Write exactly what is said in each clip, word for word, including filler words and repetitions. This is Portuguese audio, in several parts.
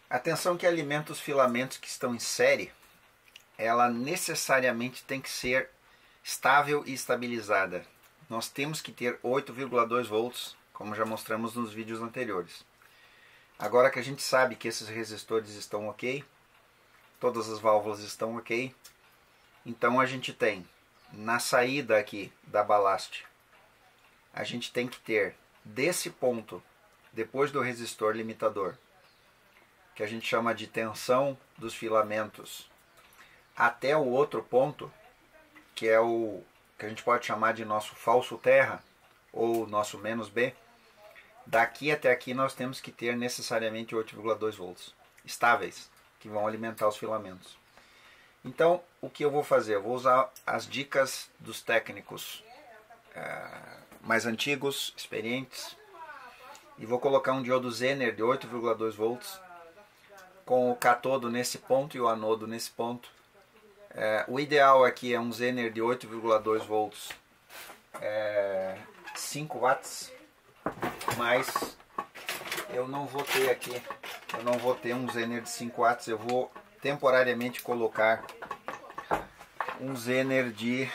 A tensão que alimenta os filamentos que estão em série, ela necessariamente tem que ser estável e estabilizada. Nós temos que ter oito vírgula dois volts, como já mostramos nos vídeos anteriores. Agora que a gente sabe que esses resistores estão ok, todas as válvulas estão ok, então a gente tem na saída aqui da balaste, a gente tem que ter desse ponto, depois do resistor limitador, que a gente chama de tensão dos filamentos, até o outro ponto, que é o que a gente pode chamar de nosso falso terra, ou nosso menos B, daqui até aqui nós temos que ter necessariamente oito vírgula dois volts, estáveis, que vão alimentar os filamentos. Então, o que eu vou fazer? Eu vou usar as dicas dos técnicos é, mais antigos, experientes, e vou colocar um diodo Zener de oito vírgula dois volts, com o catodo nesse ponto e o anodo nesse ponto. É, o ideal aqui é um Zener de oito vírgula dois volts, é, cinco watts, mas eu não vou ter aqui, eu não vou ter um Zener de cinco watts, eu vou temporariamente colocar um Zener de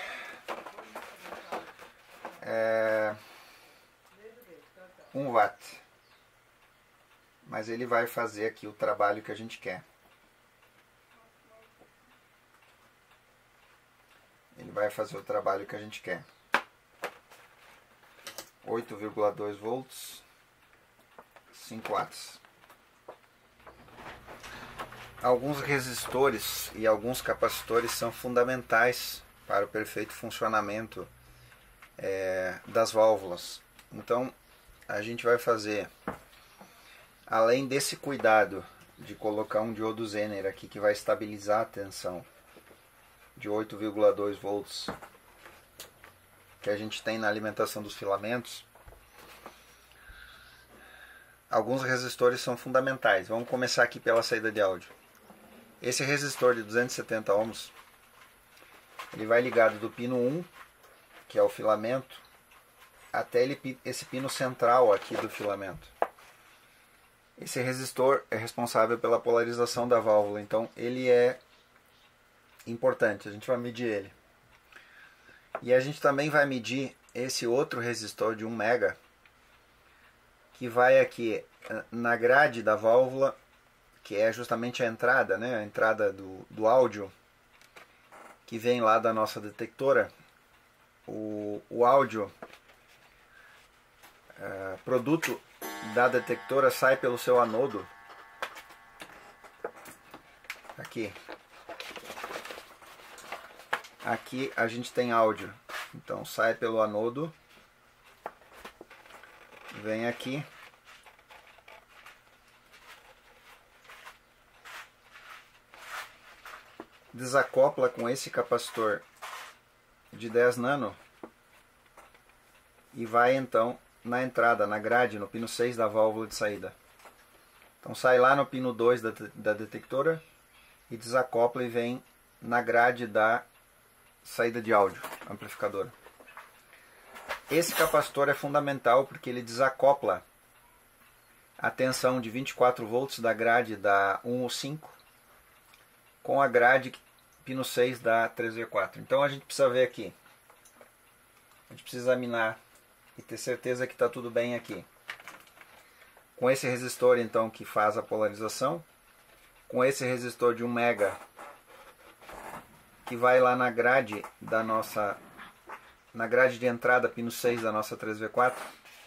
é, um watt, mas ele vai fazer aqui o trabalho que a gente quer. Ele vai fazer o trabalho que a gente quer. oito vírgula dois volts, cinco watts. Alguns resistores e alguns capacitores são fundamentais para o perfeito funcionamento é, das válvulas. Então a gente vai fazer, além desse cuidado de colocar um diodo Zener aqui que vai estabilizar a tensão de oito vírgula dois volts que a gente tem na alimentação dos filamentos, alguns resistores são fundamentais. Vamos começar aqui pela saída de áudio. Esse resistor de duzentos e setenta ohms, ele vai ligado do pino um, que é o filamento, até ele, esse pino central aqui do filamento. Esse resistor é responsável pela polarização da válvula, então ele é importante, a gente vai medir ele. E a gente também vai medir esse outro resistor de um mega, que vai aqui na grade da válvula, que é justamente a entrada, né, a entrada do, do áudio, que vem lá da nossa detectora. O, o áudio, é, produto da detectora, sai pelo seu anodo, aqui. Aqui a gente tem áudio, então sai pelo anodo, vem aqui, desacopla com esse capacitor de dez nano e vai então na entrada, na grade, no pino seis da válvula de saída. Então sai lá no pino dois da, da detectora e desacopla e vem na grade da saída de áudio, amplificadora. Esse capacitor é fundamental porque ele desacopla a tensão de vinte e quatro volts da grade da um ou cinco com a grade pino seis da três V quatro. Então a gente precisa ver aqui. A gente precisa examinar e ter certeza que está tudo bem aqui. Com esse resistor então que faz a polarização, com esse resistor de um mega que vai lá na grade da nossa, na grade de entrada pino seis da nossa três V quatro,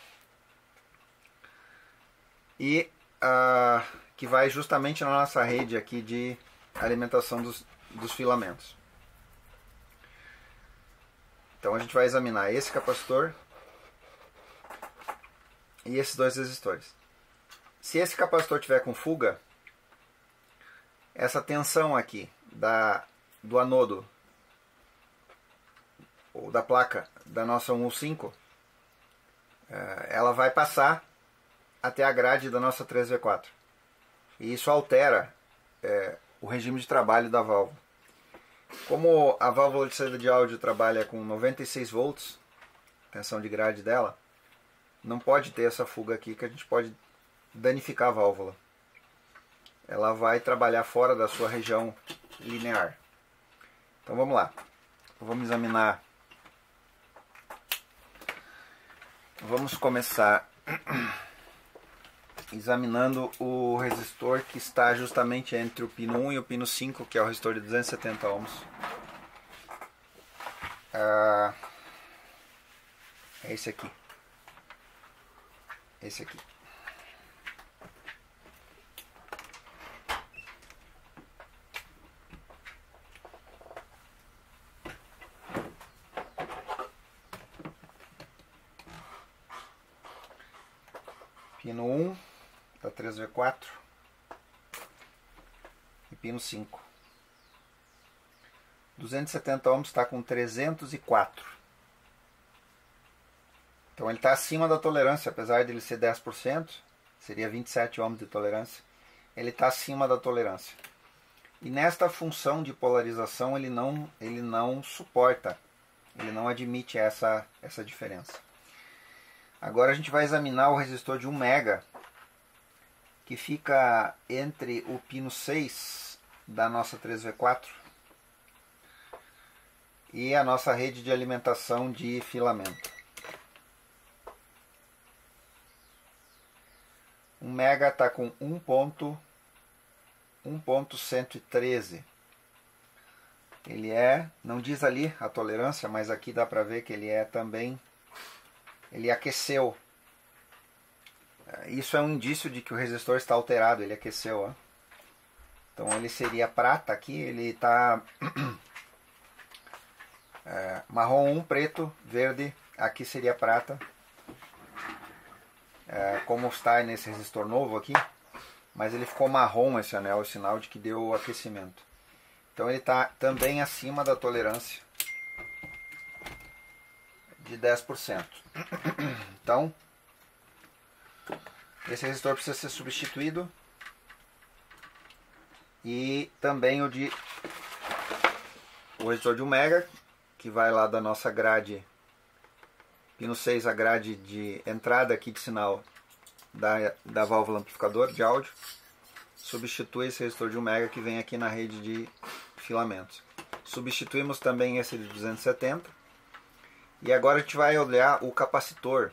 e uh, que vai justamente na nossa rede aqui de alimentação dos, dos filamentos. Então a gente vai examinar esse capacitor e esses dois resistores. Se esse capacitor tiver com fuga, essa tensão aqui da do anodo ou da placa da nossa um ou cinco, ela vai passar até a grade da nossa três V quatro. E isso altera é, o regime de trabalho da válvula. Como a válvula de saída de áudio trabalha com noventa e seis volts, tensão de grade dela, não pode ter essa fuga aqui, que a gente pode danificar a válvula. ela vai trabalhar fora da sua região linear. Então vamos lá. Vamos examinar. Vamos começar examinando o resistor que está justamente entre o pino um e o pino cinco, que é o resistor de duzentos e setenta ohms. Ah, é esse aqui. Esse aqui. Pino um da três V quatro e pino cinco. duzentos e setenta ohms está com trezentos e quatro. Então ele está acima da tolerância, apesar de ele ser dez por cento, seria vinte e sete ohms de tolerância. Ele está acima da tolerância. E nesta função de polarização ele não, ele não suporta, ele não admite essa, essa diferença. Agora a gente vai examinar o resistor de um mega, que fica entre o pino seis da nossa três V quatro e a nossa rede de alimentação de filamento. Um mega está com um ponto cento e treze. Ele é, não diz ali a tolerância, mas aqui dá para ver que ele é também, ele aqueceu. Isso é um indício de que o resistor está alterado, ele aqueceu. Ó. Então ele seria prata aqui, ele está é, marrom um, preto, verde, aqui seria prata. É, como está nesse resistor novo aqui, mas ele ficou marrom esse anel, é sinal de que deu aquecimento. Então ele está também acima da tolerância de dez por cento. Então esse resistor precisa ser substituído, e também o de o resistor de um mega, que vai lá da nossa grade pino seis, a grade de entrada aqui de sinal da, da válvula amplificador de áudio, substitui esse resistor de um mega que vem aqui na rede de filamentos. Substituímos também esse de duzentos e setenta, e agora a gente vai olhar o capacitor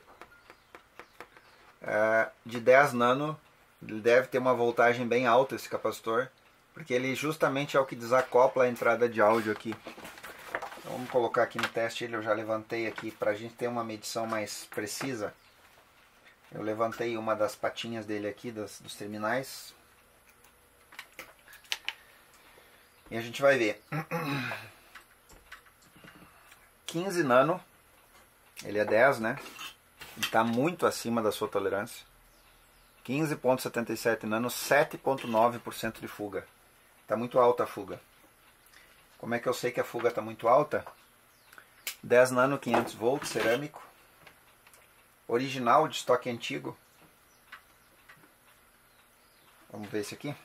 é, de dez nano. Ele deve ter uma voltagem bem alta, esse capacitor, porque ele justamente é o que desacopla a entrada de áudio aqui. Então, vamos colocar aqui no teste ele, eu já levantei aqui para a gente ter uma medição mais precisa. Eu levantei uma das patinhas dele aqui, das, dos terminais. E a gente vai ver. quinze nano, ele é dez, né? Está muito acima da sua tolerância. quinze vírgula setenta e sete nano, sete vírgula nove por cento de fuga. Está muito alta a fuga. Como é que eu sei que a fuga está muito alta? dez nano, quinhentos volts, cerâmico. Original, de estoque antigo. Vamos ver esse aqui.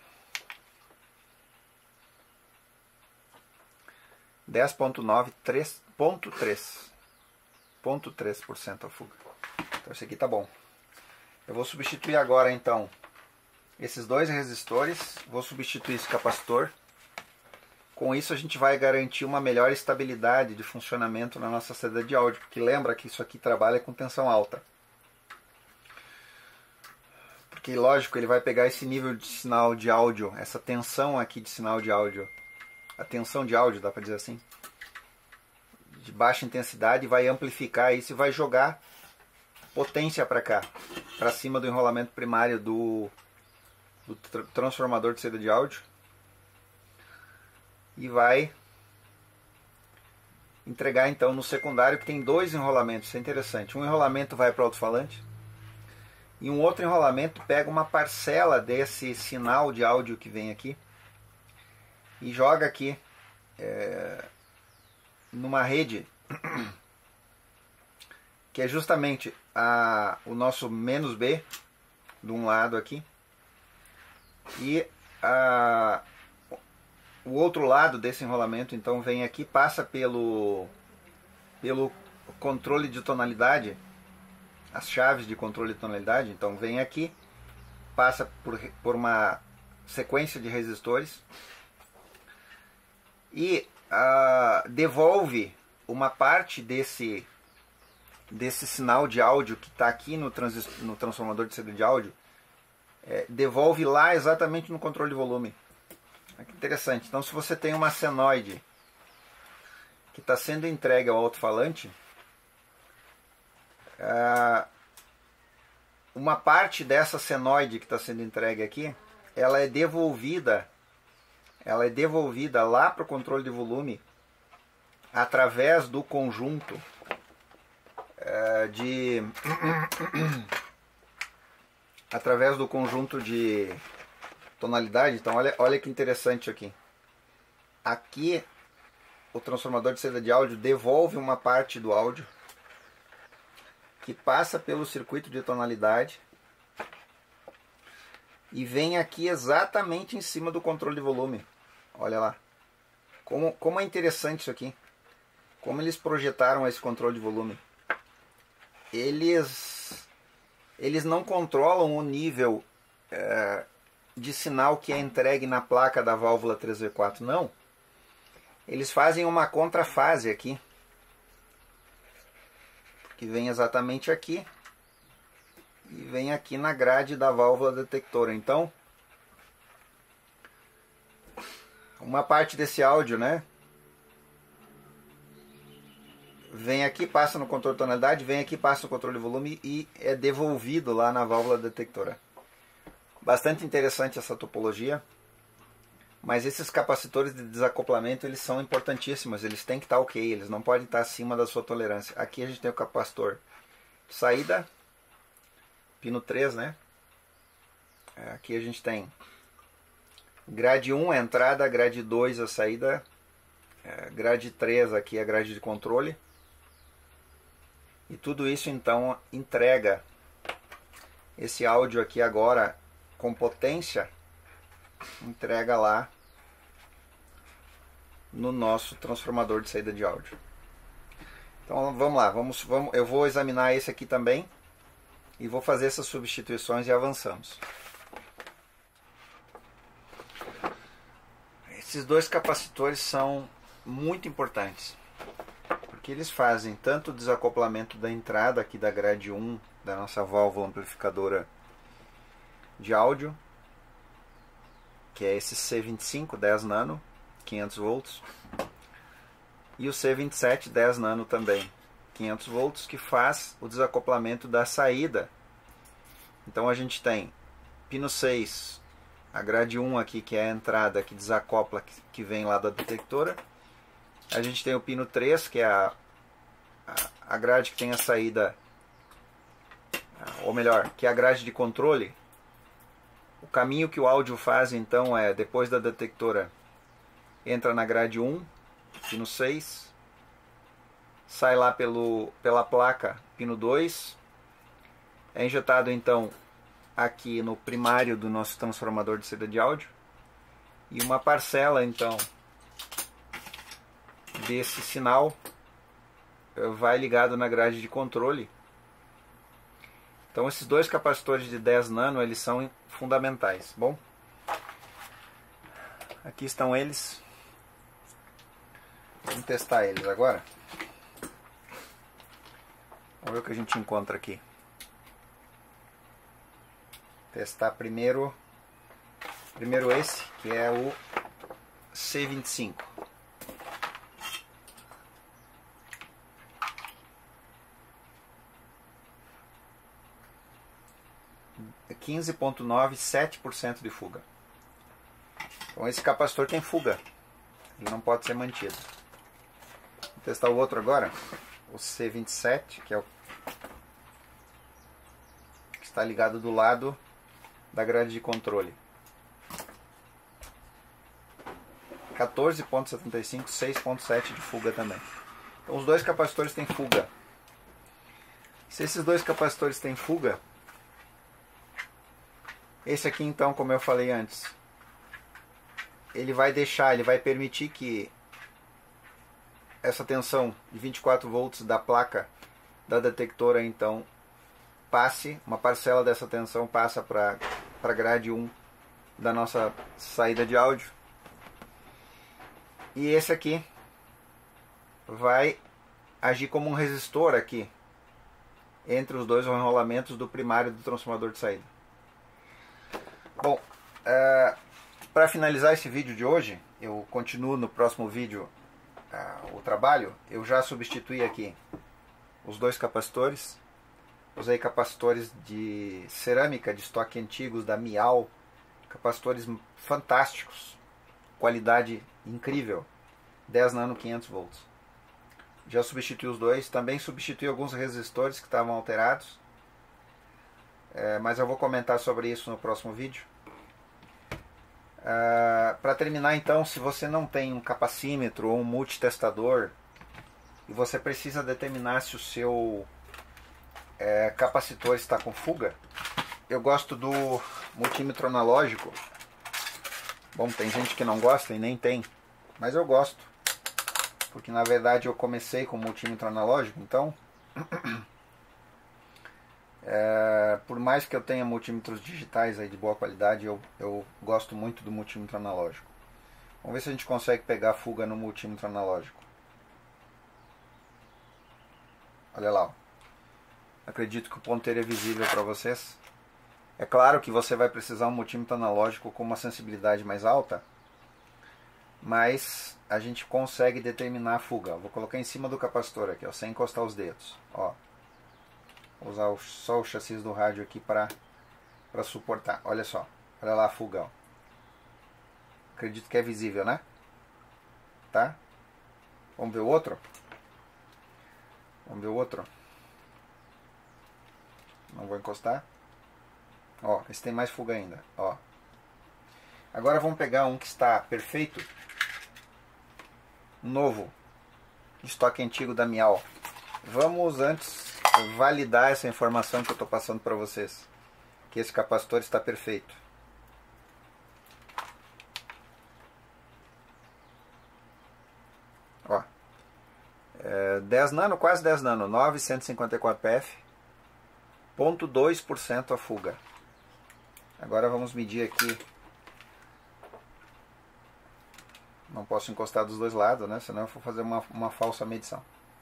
dez vírgula nove, três vírgula três. zero vírgula três por cento a fuga. Então esse aqui tá bom. Eu vou substituir agora então esses dois resistores. Vou substituir esse capacitor. Com isso a gente vai garantir uma melhor estabilidade de funcionamento na nossa saída de áudio, porque lembra que isso aqui trabalha com tensão alta. Porque lógico, ele vai pegar esse nível de sinal de áudio, essa tensão aqui de sinal de áudio, a tensão de áudio, dá para dizer assim, de baixa intensidade, vai amplificar isso e vai jogar potência para cá, para cima do enrolamento primário do, do tr transformador de saída de áudio. E vai entregar então no secundário, que tem dois enrolamentos. Isso é interessante. Um enrolamento vai para o alto-falante e um outro enrolamento pega uma parcela desse sinal de áudio que vem aqui e joga aqui é, numa rede que é justamente a, o nosso menos B de um lado aqui, e a o outro lado desse enrolamento então vem aqui, passa pelo, pelo controle de tonalidade, as chaves de controle de tonalidade, então vem aqui, passa por, por uma sequência de resistores e uh, devolve uma parte desse, desse sinal de áudio que está aqui no, no transformador de saída de áudio, é, devolve lá exatamente no controle de volume. Olha que interessante. Então, se você tem uma senoide que está sendo entregue ao alto-falante, uh, uma parte dessa senoide que está sendo entregue aqui, ela é devolvida, ela é devolvida lá para o controle de volume através do conjunto uh, de através do conjunto de tonalidade. Então olha, olha que interessante aqui. Aqui o transformador de saída de áudio devolve uma parte do áudio que passa pelo circuito de tonalidade e vem aqui exatamente em cima do controle de volume. Olha lá. Como, como é interessante isso aqui. Como eles projetaram esse controle de volume. Eles, eles não controlam o nível é, de sinal que é entregue na placa da válvula três V quatro. Não. Eles fazem uma contrafase aqui. Que vem exatamente aqui. E vem aqui na grade da válvula detectora. Então, uma parte desse áudio, né? Vem aqui, passa no controle de tonalidade, vem aqui, passa no controle de volume e é devolvido lá na válvula detectora. Bastante interessante essa topologia. Mas esses capacitores de desacoplamento, eles são importantíssimos. Eles têm que estar ok, eles não podem estar acima da sua tolerância. Aqui a gente tem o capacitor de saída, pino três, né? Aqui a gente tem grade um a entrada, grade dois a saída, grade três aqui a grade de controle. E tudo isso então entrega esse áudio aqui agora com potência, entrega lá no nosso transformador de saída de áudio. Então vamos lá, vamos, vamos, eu vou examinar esse aqui também e vou fazer essas substituições e avançamos. Esses dois capacitores são muito importantes, porque eles fazem tanto o desacoplamento da entrada aqui da grade um da nossa válvula amplificadora de áudio, que é esse C vinte e cinco dez nano, quinhentos volts, e o C vinte e sete dez nano também, quinhentos volts, que faz o desacoplamento da saída. Então a gente tem pino seis, a grade um aqui, que é a entrada que desacopla, que vem lá da detectora. A gente tem o pino três, que é a, a, a grade que tem a saída, ou melhor, que é a grade de controle. O caminho que o áudio faz então é, depois da detectora, entra na grade um, pino seis, sai lá pelo, pela placa, pino dois, é injetado então aqui no primário do nosso transformador de saída de áudio, e uma parcela então desse sinal vai ligado na grade de controle. Então esses dois capacitores de dez nano, eles são fundamentais. Bom, aqui estão eles. Vamos testar eles agora. Vamos ver o que a gente encontra aqui. Testar primeiro, primeiro esse, que é o C vinte e cinco. quinze vírgula nove, sete por cento de fuga. Então esse capacitor tem fuga. Ele não pode ser mantido. Vou testar o outro agora. O C vinte e sete, que é o que está ligado do lado da grade de controle. quatorze vírgula setenta e cinco, seis vírgula sete de fuga também. Então os dois capacitores têm fuga. Se esses dois capacitores têm fuga, esse aqui então, como eu falei antes, ele vai deixar, ele vai permitir que essa tensão de vinte e quatro volts da placa da detectora então passe, uma parcela dessa tensão passa para a grade um da nossa saída de áudio. E esse aqui vai agir como um resistor aqui entre os dois enrolamentos do primário do transformador de saída. Bom, é, para finalizar esse vídeo de hoje, eu continuo no próximo vídeo é, o trabalho. Eu já substituí aqui os dois capacitores. Usei capacitores de cerâmica de estoque antigos da Mial, capacitores fantásticos, qualidade incrível, dez nano quinhentos volts. Já substituí os dois, também substituí alguns resistores que estavam alterados, é, mas eu vou comentar sobre isso no próximo vídeo. É, para terminar então, se você não tem um capacímetro ou um multitestador e você precisa determinar se o seu É, capacitor está com fuga, eu gosto do multímetro analógico. Bom, tem gente que não gosta e nem tem, mas eu gosto, porque na verdade eu comecei com multímetro analógico. Então é, por mais que eu tenha multímetros digitais aí de boa qualidade, eu, eu gosto muito do multímetro analógico. Vamos ver se a gente consegue pegar a fuga no multímetro analógico. Olha lá, ó. Acredito que o ponteiro é visível para vocês. É claro que você vai precisar um multímetro analógico com uma sensibilidade mais alta, mas a gente consegue determinar a fuga. Vou colocar em cima do capacitor aqui, ó, sem encostar os dedos. Ó. Vou usar o, só o chassi do rádio aqui para para suportar. Olha só, olha lá a fuga. Ó. Acredito que é visível, né? Tá? Vamos ver o outro? Vamos ver o outro? Não vou encostar. Ó, esse tem mais fuga ainda. Ó. Agora vamos pegar um que está perfeito. Novo. Estoque antigo da Mial. Vamos antes validar essa informação que eu estou passando para vocês. Que esse capacitor está perfeito. Ó. É dez nano, quase dez nano. nove cento e cinquenta e quatro P F. zero vírgula dois por cento a fuga. Agora vamos medir aqui. Não posso encostar dos dois lados, né? Senão eu vou fazer uma, uma falsa medição.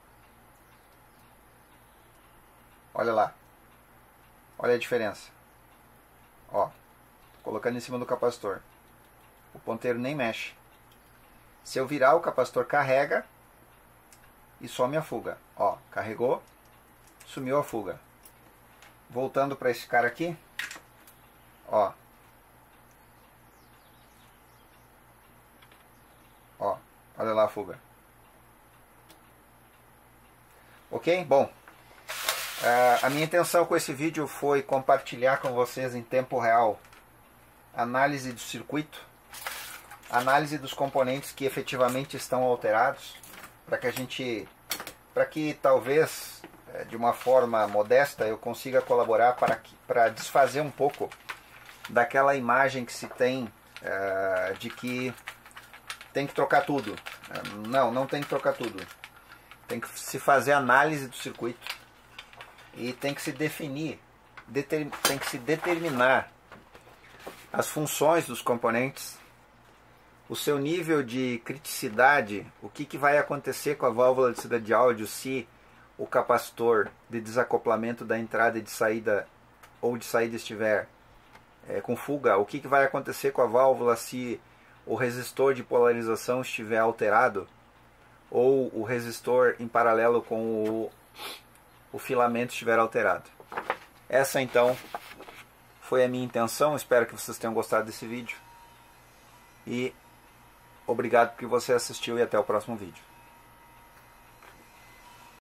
Olha lá. Olha a diferença. Ó. Colocando em cima do capacitor. O ponteiro nem mexe. Se eu virar, o capacitor carrega e some a fuga. Ó. Carregou. Sumiu a fuga. Voltando para esse cara aqui, ó, ó, olha lá a fuga. Ok? Bom, a minha intenção com esse vídeo foi compartilhar com vocês em tempo real análise do circuito, análise dos componentes que efetivamente estão alterados, para que a gente, para que talvez de uma forma modesta eu consiga colaborar para, para desfazer um pouco daquela imagem que se tem uh, de que tem que trocar tudo. Não, não tem que trocar tudo. Tem que se fazer análise do circuito e tem que se definir, deter, tem que se determinar as funções dos componentes, o seu nível de criticidade, o que, que vai acontecer com a válvula de saída de áudio se o capacitor de desacoplamento da entrada e de saída ou de saída estiver é, com fuga, o que, que vai acontecer com a válvula se o resistor de polarização estiver alterado ou o resistor em paralelo com o, o filamento estiver alterado. Essa então foi a minha intenção. Espero que vocês tenham gostado desse vídeo e obrigado porque você assistiu e até o próximo vídeo.